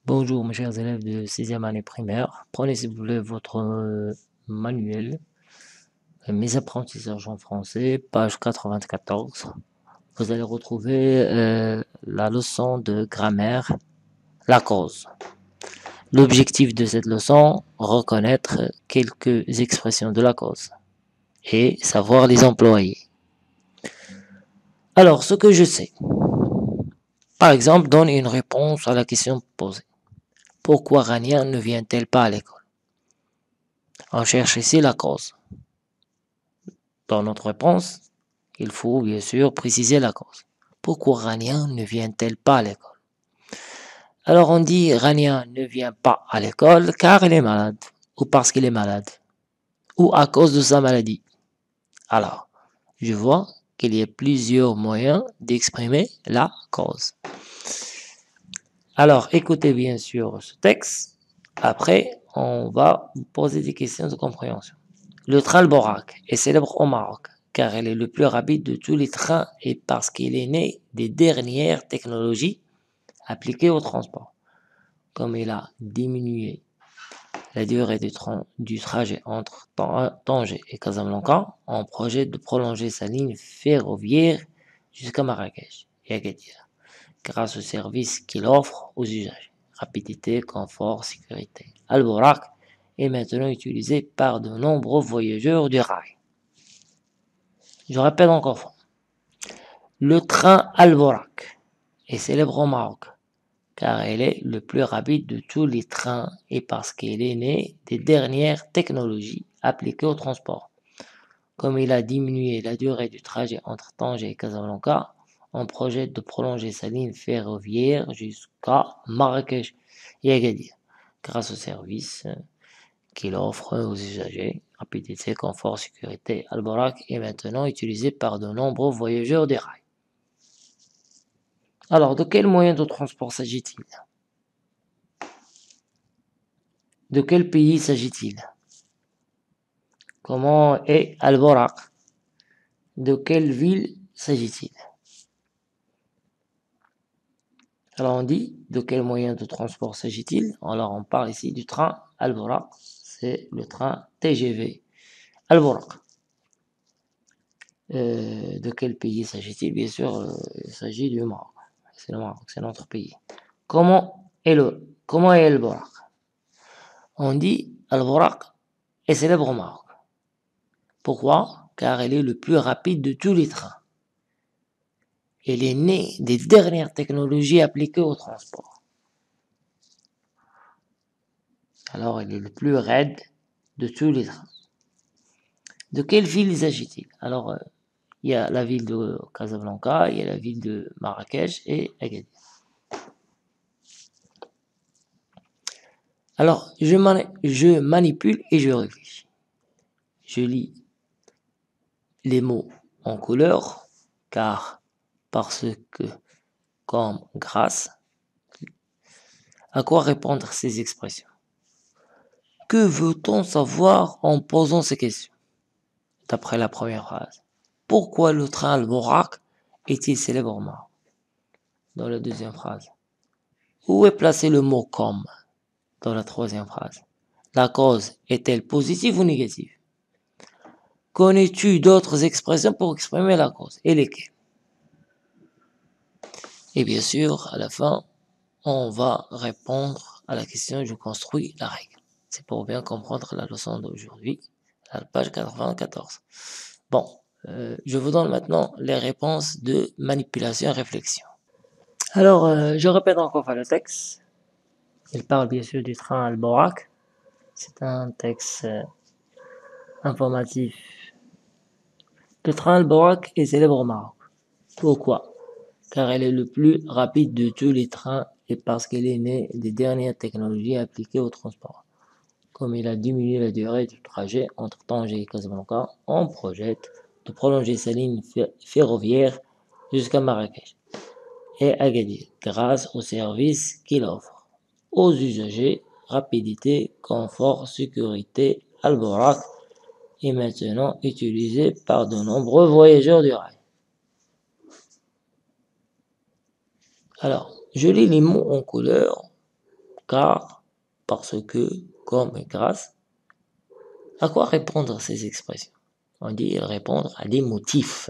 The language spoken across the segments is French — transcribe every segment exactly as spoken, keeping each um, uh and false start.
Bonjour mes chers élèves de sixième année primaire. Prenez s'il vous plaît votre euh, manuel, euh, Mes apprentissages en français, page quatre-vingt-quatorze. Vous allez retrouver euh, la leçon de grammaire, la cause. L'objectif de cette leçon, reconnaître quelques expressions de la cause et savoir les employer. Alors, ce que je sais. Par exemple, donne une réponse à la question posée. Pourquoi Rania ne vient-elle pas à l'école? On cherche ici la cause. Dans notre réponse, il faut bien sûr préciser la cause. Pourquoi Rania ne vient-elle pas à l'école? Alors on dit Rania ne vient pas à l'école car elle est malade, ou parce qu'elle est malade, ou à cause de sa maladie. Alors, je vois qu'il y a plusieurs moyens d'exprimer la cause. Alors, écoutez bien sûr ce texte. Après, on va vous poser des questions de compréhension. Le train Borak est célèbre au Maroc car il est le plus rapide de tous les trains et parce qu'il est né des dernières technologies appliquées au transport. Comme il a diminué la durée du, tra du trajet entre Tanger et Casablanca, on projette de prolonger sa ligne ferroviaire jusqu'à Marrakech et Agadir, grâce au service qu'il offre aux usagers. Rapidité, confort, sécurité. Al-Borak est maintenant utilisé par de nombreux voyageurs du rail. Je répète encore fois. Le train Al-Borak est célèbre au Maroc car il est le plus rapide de tous les trains et parce qu'il est né des dernières technologies appliquées au transport. Comme il a diminué la durée du trajet entre Tanger et Casablanca, on projette de prolonger sa ligne ferroviaire jusqu'à Marrakech et Agadir grâce au service qu'il offre aux usagers. Rapidité, confort, sécurité. Al-Borak est maintenant utilisé par de nombreux voyageurs des rails. Alors, de quel moyen de transport s'agit-il? De quel pays s'agit-il? Comment est Al-Borak? De quelle ville s'agit-il? Alors, on dit de quel moyen de transport s'agit-il? Alors, on parle ici du train Al-Borak. C'est le train T G V Al-Borak. Euh, de quel pays s'agit-il? Bien sûr, euh, il s'agit du Maroc. C'est le Maroc, c'est notre pays. Comment est le, comment est Al-Borak? On dit Al-Borak est célèbre au Maroc. Pourquoi? Car il est le plus rapide de tous les trains. Il est né des dernières technologies appliquées au transport. Alors, il est le plus raide de tous les trains. De quelle ville s'agit-il? Alors, euh, il y a la ville de Casablanca, il y a la ville de Marrakech et Agadir. Alors, je, mani je manipule et je réfléchis. Je lis les mots en couleur, car parce que, comme, grâce. À quoi répondre ces expressions? Que veut-on savoir en posant ces questions? D'après la première phrase. Pourquoi le train Al-Borak est-il célèbre au Maroc? Dans la deuxième phrase. Où est placé le mot comme? Dans la troisième phrase. La cause est-elle positive ou négative? Connais-tu d'autres expressions pour exprimer la cause? Et lesquelles? Et bien sûr, à la fin, on va répondre à la question je construis la règle. C'est pour bien comprendre la leçon d'aujourd'hui, à la page quatre-vingt-quatorze. Bon, euh, je vous donne maintenant les réponses de manipulation et réflexion. Alors, euh, je répète encore le texte. Il parle bien sûr du train Al-Borak. C'est un texte euh, informatif. Le train Al-Borak est célèbre au Maroc. Pourquoi? Car elle est le plus rapide de tous les trains et parce qu'elle est née des dernières technologies appliquées au transport. Comme il a diminué la durée du trajet entre Tanger et Casablanca, on projette de prolonger sa ligne ferroviaire jusqu'à Marrakech et Agadir grâce au service qu'il offre aux usagers. Rapidité, confort, sécurité. Al-Borak est maintenant utilisé par de nombreux voyageurs du rail. Alors, je lis les mots en couleur car, parce que, comme et grâce. À quoi répondre ces expressions? On dit répondre à des motifs.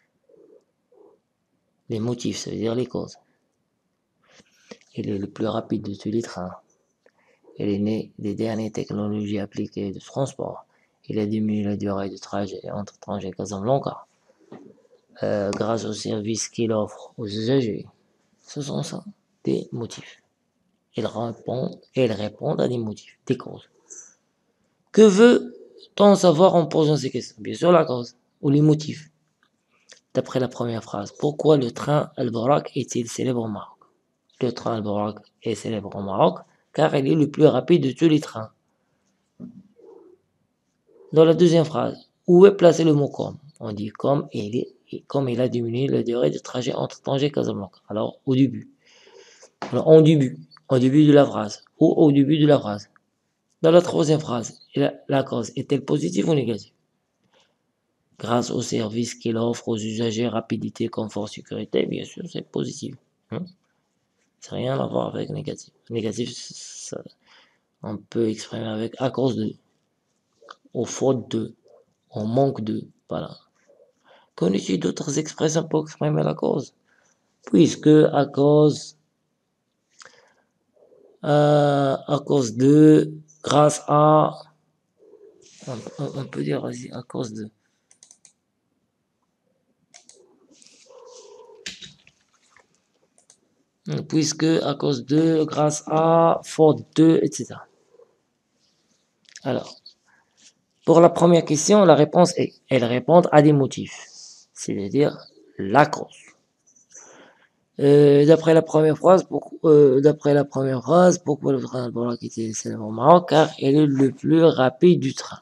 Les motifs, ça veut dire les causes. Il est le plus rapide de tous les trains. Il est né des dernières technologies appliquées de transport. Il a diminué la durée de trajet entre Tanger et Casablanca euh, grâce aux services qu'il offre aux usagers. Ce sont ça, des motifs. Ils répondent, ils répondent à des motifs, des causes. Que veut-on savoir en posant ces questions? Bien sûr la cause, ou les motifs. D'après la première phrase, pourquoi le train Al-Borak est-il célèbre au Maroc? Le train Al-Borak est célèbre au Maroc car il est le plus rapide de tous les trains. Dans la deuxième phrase, où est placé le mot comme? On dit comme et il, est, comme il a diminué la durée de trajet entre Tanger et Casablanca. Alors, au début. Alors, en début. Au début de la phrase. Ou au début de la phrase. Dans la troisième phrase, la, la cause est-elle positive ou négative? Grâce au service qu'il offre aux usagers, rapidité, confort, sécurité, bien sûr, c'est positif. Hein? C'est rien à voir avec négatif. Négatif, ça, on peut exprimer avec à cause de, au faute de, au manque de, voilà. Connais-tu d'autres expressions pour exprimer la cause? Puisque à cause, euh, à cause de, grâce à, on, on peut dire aussi à cause de. Puisque, à cause de, grâce à, faute de, et cetera. Alors, pour la première question, la réponse est, elles répondent à des motifs, c'est-à-dire la cause. Euh, d'après la première phrase, pour, euh, d'après la première phrase, pourquoi le train Al-Borak était célèbre au Maroc? Car il est le plus rapide du train.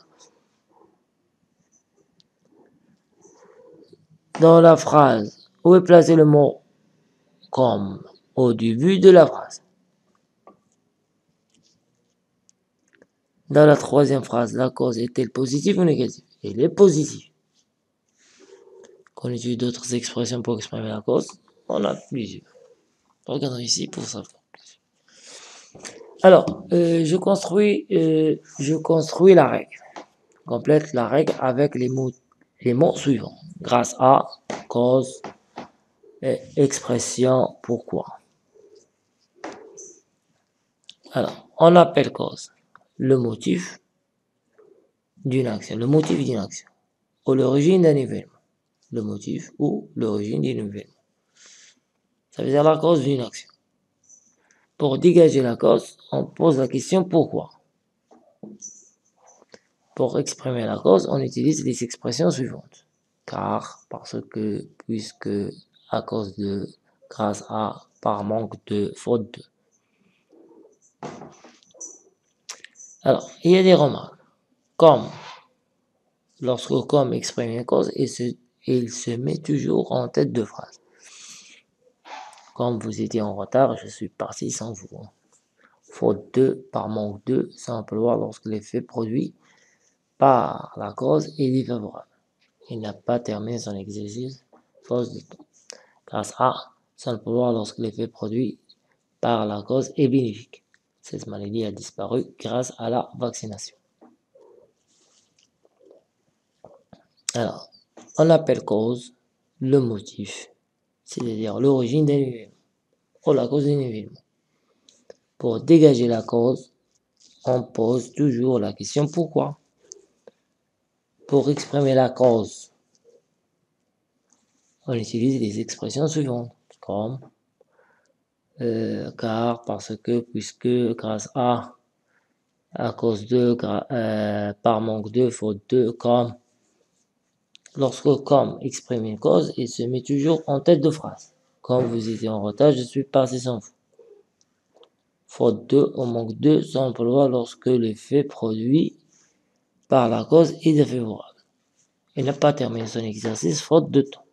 Dans la phrase, où est placé le mot comme au début de la phrase? Dans la troisième phrase, la cause est-elle positive ou négative? Elle est positive. Connais-tu d'autres expressions pour exprimer la cause? On a plusieurs. Regardons ici pour savoir. Alors, euh, je construis, euh, je construis la règle. Complète la règle avec les mots, les mots suivants. Grâce à, cause, et expression, pourquoi. Alors, on appelle cause le motif d'une action, le motif d'une action, ou l'origine d'un événement. Le motif ou l'origine d'un événement. Ça veut dire la cause d'une action. Pour dégager la cause, on pose la question pourquoi. Pour exprimer la cause, on utilise les expressions suivantes. Car, parce que, puisque, à cause de, grâce à, par manque de, faute de. Alors, il y a des remarques. Comme, lorsque comme exprime une cause, il se, il se met toujours en tête de phrase. Comme vous étiez en retard, je suis parti sans vous. Faute de, par manque de, ça emploie lorsque l'effet produit par la cause est défavorable. Il n'a pas terminé son exercice, faute de temps. Grâce à, ça emploie lorsque l'effet produit par la cause est bénéfique. Cette maladie a disparu grâce à la vaccination. Alors, on appelle cause le motif, c'est-à-dire l'origine d'un événement, ou la cause d'un événement. Pour dégager la cause, on pose toujours la question pourquoi. Pour exprimer la cause, on utilise les expressions suivantes, comme euh, car, parce que, puisque, grâce à, à cause de, euh, par manque de, faute de, comme. Lorsque comme exprime une cause, il se met toujours en tête de phrase. Comme vous étiez en retard, je suis parti sans vous. Faute de, au manque de, s'emploie lorsque l'effet produit par la cause est défavorable. Il n'a pas terminé son exercice faute de temps.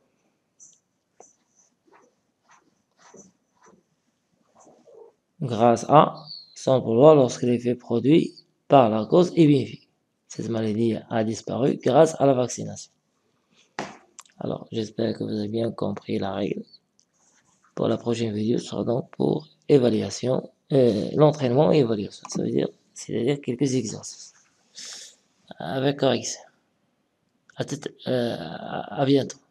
Grâce à, s'emploie lorsque l'effet produit par la cause est bénéfique. Cette maladie a disparu grâce à la vaccination. Alors, j'espère que vous avez bien compris la règle. Pour la prochaine vidéo, ce sera donc pour évaluation euh, l'entraînement et évaluation. Ça veut dire, c'est-à-dire quelques exercices avec correction. À, tout- euh, à bientôt.